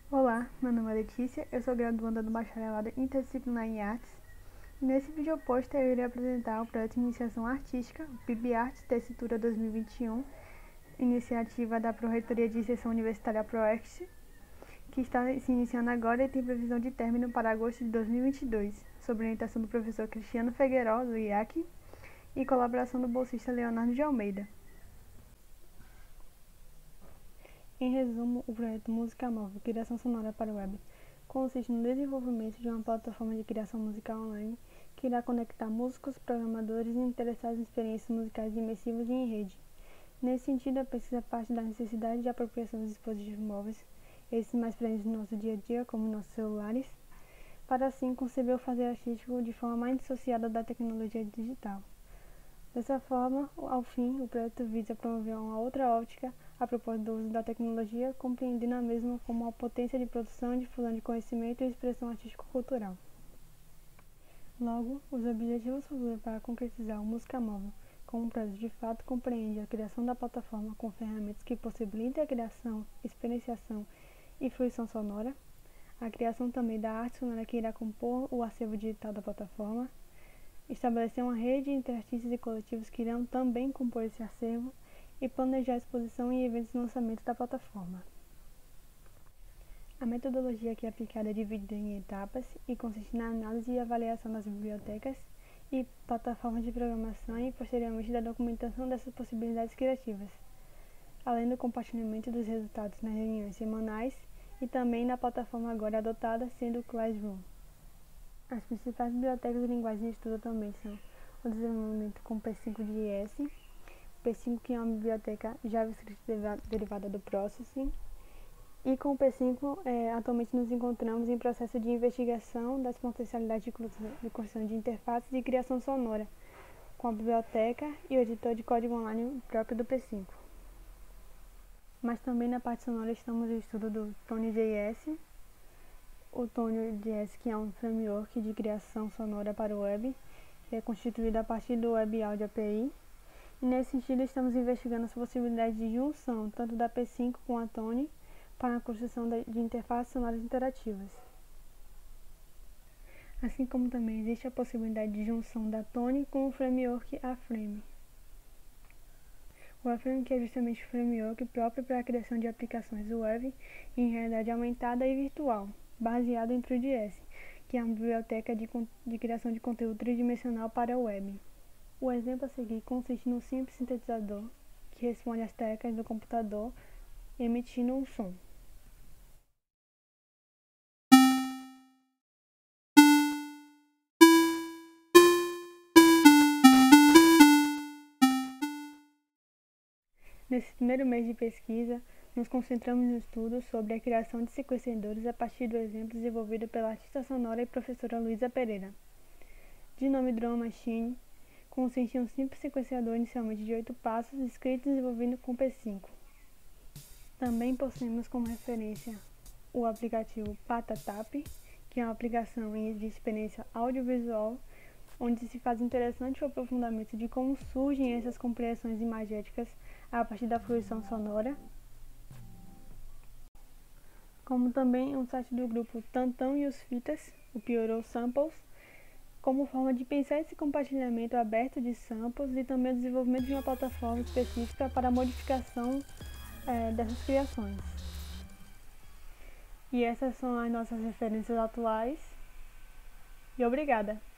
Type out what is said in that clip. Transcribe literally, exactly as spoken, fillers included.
Olá, meu nome é Letícia, eu sou graduanda do Bacharelado Interdisciplinar em Artes. E nesse vídeo post eu irei apresentar o projeto de iniciação artística, o P I B Artes Tessitura dois mil e vinte e um, iniciativa da Pró-Reitoria de Extensão Universitária ProExt, que está se iniciando agora e tem previsão de término para agosto de dois mil e vinte e dois, sob orientação do professor Cristiano Figueiró, do I A C, e colaboração do bolsista Leonardo de Almeida. Em resumo, o projeto Música Móvel, Criação Sonora para o Web, consiste no desenvolvimento de uma plataforma de criação musical online que irá conectar músicos, programadores e interessados em experiências musicais imersivas e em rede. Nesse sentido, a pesquisa parte da necessidade de apropriação dos dispositivos móveis, esses mais presentes no nosso dia a dia, como nossos celulares, para assim conceber o fazer artístico de forma mais dissociada da tecnologia digital. Dessa forma, ao fim, o projeto visa promover uma outra ótica a propósito do uso da tecnologia, compreendendo a mesma como uma potência de produção e difusão de conhecimento e expressão artístico-cultural. Logo, os objetivos foram para concretizar o Música Móvel, como um projeto de fato compreende a criação da plataforma com ferramentas que possibilitem a criação, experienciação e fruição sonora, a criação também da arte sonora que irá compor o acervo digital da plataforma, estabelecer uma rede entre artistas e coletivos que irão também compor esse acervo e planejar a exposição e eventos de lançamento da plataforma. A metodologia aqui aplicada é dividida em etapas e consiste na análise e avaliação das bibliotecas e plataformas de programação e posteriormente da documentação dessas possibilidades criativas, além do compartilhamento dos resultados nas reuniões semanais e também na plataforma agora adotada, sendo o Classroom. As principais bibliotecas e linguagens de estudo também são o desenvolvimento com P cinco de I S, P cinco que é uma biblioteca JavaScript derivada do Processing, e com o P cinco é, atualmente nos encontramos em processo de investigação das potencialidades de construção de interfaces e criação sonora, com a biblioteca e o editor de código online próprio do P cinco. Mas também na parte sonora estamos no estudo do Tone.js, o Tone.js, que é um framework de criação sonora para o web, que é constituído a partir do Web Audio A P I. E nesse sentido, estamos investigando as possibilidades de junção tanto da P cinco com a Tone para a construção de interfaces sonoras interativas. Assim como também existe a possibilidade de junção da Tone com o framework A-Frame. O A-Frame que é justamente o framework próprio para a criação de aplicações web em realidade aumentada e virtual, baseado em True J S, que é uma biblioteca de, de criação de conteúdo tridimensional para a web. O exemplo a seguir consiste num simples sintetizador que responde às teclas do computador, emitindo um som. Nesse primeiro mês de pesquisa, nos concentramos no estudo sobre a criação de sequenciadores a partir do exemplo desenvolvido pela artista sonora e professora Luísa Pereira. De nome Drum Machine, consiste em um simples sequenciador inicialmente de oito passos, escrito e desenvolvido com P cinco. Também possuímos como referência o aplicativo Patatap, que é uma aplicação de experiência audiovisual, onde se faz interessante o aprofundamento de como surgem essas compreensões imagéticas a partir da fruição sonora, como também um site do grupo Tantão e os Fitas, o Piorou Samples, como forma de pensar esse compartilhamento aberto de samples e também o desenvolvimento de uma plataforma específica para a modificação é, dessas criações. E essas são as nossas referências atuais. E obrigada!